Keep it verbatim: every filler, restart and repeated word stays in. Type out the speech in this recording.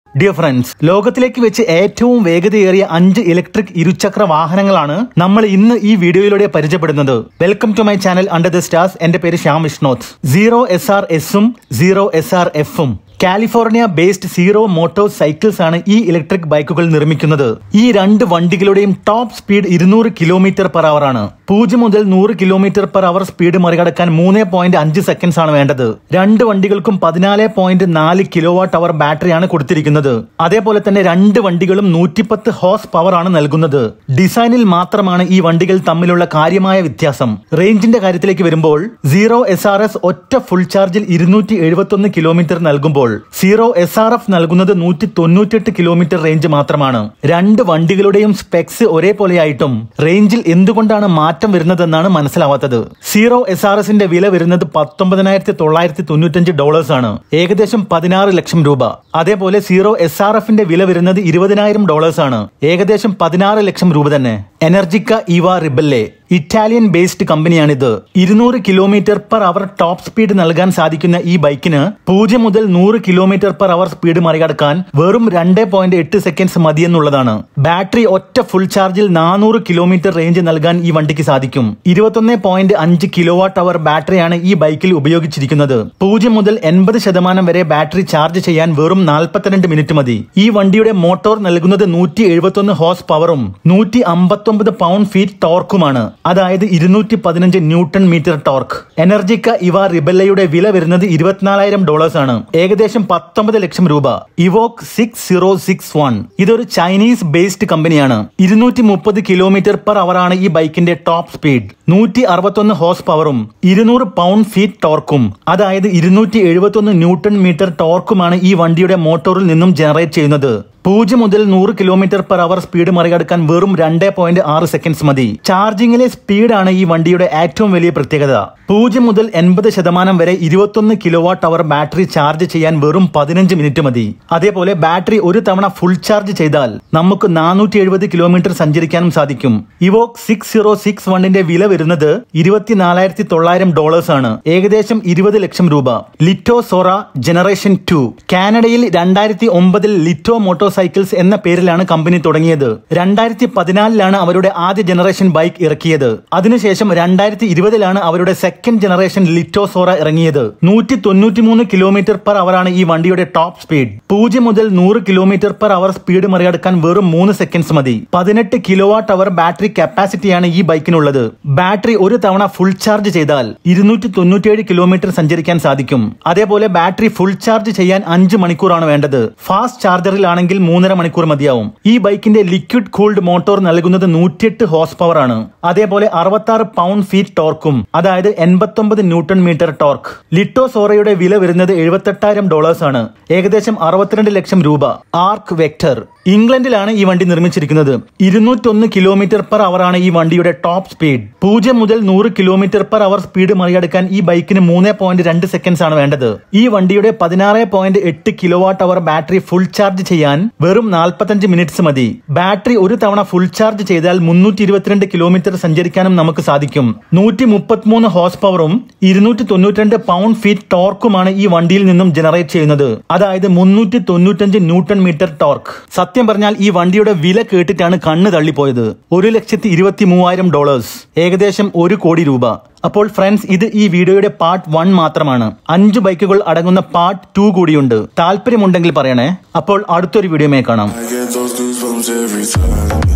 Dear friends, ലോകത്തിലേക്ക് വെച്ച് ഏറ്റവും വേഗതയേറിയ അഞ്ച് ഇലക്ട്രിക് ഇരുചക്ര വാഹനങ്ങളാണ് നമ്മൾ ഇന്ന് ഈ വീഡിയോയിലൂടെ പരിചയപ്പെടുന്നത്. Welcome to my channel under the stars. എന്റെ പേര് Shyam Vishnoth. Zero S R എസും സീറോ എസ് ആർ എഫും കാലിഫോർണിയ ബേസ്ഡ് സീറോ മോട്ടോർ സൈക്കിൾസ് ആണ് ഈ ഇലക്ട്രിക് ബൈക്കുകൾ നിർമ്മിക്കുന്നത്. ഈ രണ്ട് വണ്ടികളുടെയും ടോപ്പ് സ്പീഡ് ഇരുന്നൂറ് കിലോമീറ്റർ പെർ അവർ ആണ്. പൂജ്യം മുതൽ നൂറ് കിലോമീറ്റർ പെർ അവർ സ്പീഡ് മറികടക്കാൻ മൂന്ന് പോയിന്റ് അഞ്ച് സെക്കൻഡ്സ് ആണ് വേണ്ടത്. രണ്ട് വണ്ടികൾക്കും പതിനാല് പോയിന്റ് നാല് കിലോ വാട്ട് അവർ ബാറ്ററിയാണ് കൊടുത്തിരിക്കുന്നത്. അതേപോലെ തന്നെ രണ്ട് വണ്ടികളും നൂറ്റിപ്പത്ത് ഹോഴ്സ് പവർ ആണ് നൽകുന്നത്. ഡിസൈനിൽ മാത്രമാണ് ഈ വണ്ടികൾ തമ്മിലുള്ള കാര്യമായ വ്യത്യാസം. റേഞ്ചിന്റെ കാര്യത്തിലേക്ക് വരുമ്പോൾ സീറോ എസ് ആർ എസ് ഒറ്റ ഫുൾ ചാർജിൽ ഇരുന്നൂറ്റി എഴുപത്തി ഒന്ന് കിലോമീറ്റർ നൽകുമ്പോൾ സീറോ എസ് ആർ എഫ് നൽകുന്നത് നൂറ്റി തൊണ്ണൂറ്റിയെട്ട് കിലോമീറ്റർ റേഞ്ച് മാത്രമാണ്. രണ്ട് വണ്ടികളുടെയും സ്പെക്സ് ഒരേപോലെയായിട്ടും റേഞ്ചിൽ എന്തുകൊണ്ടാണ് മാറ്റം വരുന്നതെന്നാണ് മനസ്സിലാവാത്തത്. സീറോ എസ് ആർ എസിന്റെ വില വരുന്നത് പത്തൊമ്പതിനായിരത്തി തൊള്ളായിരത്തി തൊണ്ണൂറ്റഞ്ച് ഡോളേഴ്സ് ആണ്, ഏകദേശം പതിനാറ് ലക്ഷം രൂപ. അതേപോലെ സീറോ എസ് ആർ എഫിന്റെ വില വരുന്നത് ഇരുപതിനായിരം ഡോളേഴ്സ് ആണ്, ഏകദേശം പതിനാറ് ലക്ഷം രൂപ തന്നെ. എനർജിക്ക ഇവ റിബെല്ലെ ഇറ്റാലിയൻ ബേസ്ഡ് കമ്പനിയാണിത്. ഇരുന്നൂറ് kilometre per hour top speed നൽകാൻ സാധിക്കുന്ന ഈ ബൈക്കിന് പൂജ്യം മുതൽ നൂറ് കിലോമീറ്റർ പെർ അവർ സ്പീഡ് മറികടക്കാൻ വെറും രണ്ട് പോയിന്റ് എട്ട് സെക്കൻഡ്സ് മതിയെന്നുള്ളതാണ്. ബാറ്ററി ഒറ്റ ഫുൾ ചാർജിൽ നാനൂറ് കിലോമീറ്റർ റേഞ്ച് നൽകാൻ ഈ വണ്ടിക്ക് സാധിക്കും. ഇരുപത്തൊന്ന് പോയിന്റ് അഞ്ച് കിലോ വാട്ട് അവർ ബാറ്ററിയാണ് ഈ ബൈക്കിൽ ഉപയോഗിച്ചിരിക്കുന്നത്. പൂജ്യം മുതൽ എൺപത് ശതമാനം വരെ ബാറ്ററി ചാർജ് ചെയ്യാൻ വെറും നാൽപ്പത്തിരണ്ട് മിനിറ്റ് മതി. ഈ വണ്ടിയുടെ മോട്ടോർ നൽകുന്നത് നൂറ്റി എഴുപത്തി ഒന്ന് ഹോഴ്സ് പവറും നൂറ്റി അമ്പത്തൊമ്പത് പൗണ്ട് ഫീറ്റ് ടോർക്കുമാണ്. അതായത് ഇരുന്നൂറ്റി പതിനഞ്ച് ന്യൂട്ടൺ മീറ്റർ ടോർക്ക്. എനർജിക്ക ഇവ റിബെല്ലയുടെ വില വരുന്നത് ഇരുപത്തിനാലായിരം ഡോളേഴ്സ് ആണ്, ഏകദേശം പത്തൊമ്പത് ലക്ഷം രൂപ. Evoke six zero six one ഇതൊരു ചൈനീസ് ബേസ്ഡ് കമ്പനിയാണ്. ഇരുന്നൂറ്റി മുപ്പത് കിലോമീറ്റർ പെർ അവർ ആണ് ഈ ബൈക്കിന്റെ ടോപ്പ് സ്പീഡ്. നൂറ്റി അറുപത്തൊന്ന് ഹോഴ്സ് പവറും ഇരുന്നൂറ് പൗണ്ട് ഫീറ്റ് ടോർക്കും, അതായത് ഇരുന്നൂറ്റി എഴുപത്തി ഒന്ന് ന്യൂട്ടൺ മീറ്റർ ടോർക്കുമാണ് ഈ വണ്ടിയുടെ മോട്ടോറിൽ നിന്നും ജനറേറ്റ് ചെയ്യുന്നത്. പൂജ്യം മുതൽ നൂറ് കിലോമീറ്റർ പെർ അവർ സ്പീഡ് മറികടക്കാൻ വെറും രണ്ട് പോയിന്റ് ആറ് സെക്കൻഡ്സ് മതി. ചാർജിങ്ങിലെ സ്പീഡാണ് ഈ വണ്ടിയുടെ ഏറ്റവും വലിയ പ്രത്യേകത. പൂജ്യം മുതൽ എൺപത് ശതമാനം വരെ ഇരുപത്തൊന്ന് kilo watt hour battery charge ചെയ്യാൻ വെറും പതിനഞ്ച് മിനിറ്റ് മതി. അതേപോലെ ബാറ്ററി ഒരു തവണ ഫുൾ ചാർജ് ചെയ്താൽ നമുക്ക് നാനൂറ്റി എഴുപത് കിലോമീറ്റർ സഞ്ചരിക്കാനും സാധിക്കും. ഇവോക് സിക്സ് സീറോ സിക്സ് വണ്ണിന്റെ വില വരുന്നത് ഇരുപത്തിനാലായിരത്തി തൊള്ളായിരം ഡോളേഴ്സ് ആണ്, ഏകദേശം ഇരുപത് ലക്ഷം രൂപ. ലിറ്റോ സോറ ജനറേഷൻ ടു കാനഡയിൽ രണ്ടായിരത്തി ഒമ്പതിൽ ലിറ്റോ മോട്ടോർ സൈക്കിൾസ് എന്ന പേരിലാണ് കമ്പനി തുടങ്ങിയത്. രണ്ടായിരത്തി പതിനാലിലാണ് അവരുടെ ആദ്യ ജനറേഷൻ ബൈക്ക് ഇറക്കിയത്. അതിനുശേഷം രണ്ടായിരത്തി ഇരുപതിലാണ് അവരുടെ സെക്കൻഡ് ജനറേഷൻ ലിറ്റോ സോറ ഇറങ്ങിയത്. നൂറ്റി തൊണ്ണൂറ്റി മൂന്ന് കിലോമീറ്റർ പെർ അവർ ആണ് ഈ വണ്ടിയുടെ ടോപ്പ് സ്പീഡ്. പൂജ്യം മുതൽ നൂറ് കിലോമീറ്റർ പെർ അവർ സ്പീഡ് മറികടക്കാൻ വെറും മൂന്ന് സെക്കൻഡ്സ് മതി. പതിനെട്ട് കിലോ വാട്ട് അവർ ബാറ്ററി കപ്പാസിറ്റിയാണ് ഈ ബൈക്കിനുള്ളത്. ബാറ്ററി ഒരു തവണ ഫുൾ ചാർജ് ചെയ്താൽ ഇരുന്നൂറ്റി തൊണ്ണൂറ്റിയേഴ് കിലോമീറ്റർ സഞ്ചരിക്കാൻ സാധിക്കും. അതേപോലെ ബാറ്ററി ഫുൾ ചാർജ് ചെയ്യാൻ അഞ്ച് മണിക്കൂറാണ് വേണ്ടത്. ഫാസ്റ്റ് ചാർജറിലാണെങ്കിൽ മൂന്നര മണിക്കൂർ മതിയാവും. ഈ ബൈക്കിന്റെ ലിക്വിഡ് കൂൾഡ് മോട്ടോർ നൽകുന്നത് നൂറ്റിയെട്ട് ഹോഴ്സ് പവർ ആണ്. അതേപോലെ അറുപത്തി ആറ് പൗണ്ട് ഫീറ്റ് ടോർക്കും, അതായത് എൺപത്തൊമ്പത് ന്യൂട്ടൺ മീറ്റർ ടോർക്ക്. ലിറ്റോ സോറയുടെ വില വരുന്നത് എഴുപത്തെട്ടായിരം ഡോളേഴ്സ് ആണ്, ഏകദേശം അറുപത്തിരണ്ട് ലക്ഷം രൂപ. ആർക്ക് വെക്ടർ ഇംഗ്ലണ്ടിലാണ് ഈ വണ്ടി നിർമ്മിച്ചിരിക്കുന്നത്. ഇരുന്നൂറ്റൊന്ന് കിലോമീറ്റർ പെർ അവർ ആണ് ഈ വണ്ടിയുടെ ടോപ്പ് സ്പീഡ്. പൂജ്യം മുതൽ നൂറ് കിലോമീറ്റർ പെർ അവർ സ്പീഡ് മറികടക്കാൻ ഈ ബൈക്കിന് മൂന്ന് പോയിന്റ് രണ്ട് സെക്കൻഡ്സ് ആണ് വേണ്ടത്. ഈ വണ്ടിയുടെ പതിനാറ് പോയിന്റ് എട്ട് kilo watt hour battery full charge ചെയ്യാൻ വെറും നാൽപ്പത്തഞ്ച് മിനിറ്റ്സ് മതി. ബാറ്ററി ഒരു തവണ ഫുൾ ചാർജ് ചെയ്താൽ മുന്നൂറ്റി ഇരുപത്തിരണ്ട് കിലോമീറ്റർ സഞ്ചരിക്കാനും നമുക്ക് സാധിക്കും. നൂറ്റി മുപ്പത്തിമൂന്ന് ഹോഴ്സ് പവറും ഇരുന്നൂറ്റി തൊണ്ണൂറ്റിരണ്ട് പൗണ്ട് ഫീറ്റ് ടോർക്കുമാണ് ഈ വണ്ടിയിൽ നിന്നും ജനറേറ്റ് ചെയ്യുന്നത്, അതായത് മുന്നൂറ്റി തൊണ്ണൂറ്റഞ്ച് ന്യൂട്ടൺ മീറ്റർ ടോർക്ക്. സത്യം പറഞ്ഞാൽ ഈ വണ്ടിയുടെ വില കേട്ടിട്ടാണ് കണ്ണ് തള്ളിപ്പോയത്. ഒരു ലക്ഷത്തി ഇരുപത്തി മൂവായിരം ഡോളേഴ്സ്, ഏകദേശം ഒരു കോടി രൂപ. അപ്പോൾ ഫ്രണ്ട്സ്, ഇത് ഈ വീഡിയോയുടെ പാർട്ട് വൺ മാത്രമാണ്. അഞ്ച് ബൈക്കുകൾ അടങ്ങുന്ന പാർട്ട് ടു കൂടിയുണ്ട്. താല്പര്യമുണ്ടെങ്കിൽ പറയണേ. അപ്പോൾ അടുത്തൊരു വീഡിയോയുമായി കാണാം.